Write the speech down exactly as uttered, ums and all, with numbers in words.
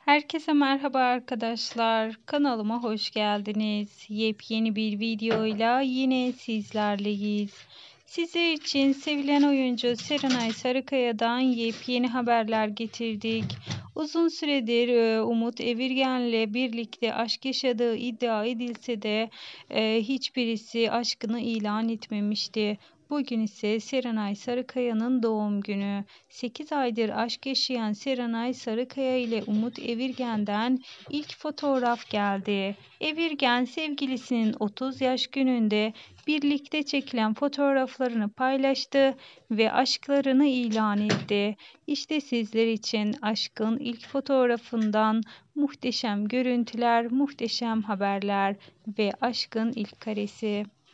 Herkese merhaba arkadaşlar. Kanalıma hoş geldiniz. Yepyeni bir videoyla yine sizlerleyiz. Sizler için sevilen oyuncu Serenay Sarıkaya'dan yepyeni haberler getirdik. Uzun süredir e, Umut Evirgen'le birlikte aşk yaşadığı iddia edilse de e, hiçbirisi aşkını ilan etmemişti. Bugün ise Serenay Sarıkaya'nın doğum günü. sekiz aydır aşk yaşayan Serenay Sarıkaya ile Umut Evirgen'den ilk fotoğraf geldi. Evirgen sevgilisinin otuz yaş gününde birlikte çekilen fotoğraflarını paylaştı ve aşklarını ilan etti. İşte sizler için aşkın ilk fotoğrafından muhteşem görüntüler, muhteşem haberler ve aşkın ilk karesi.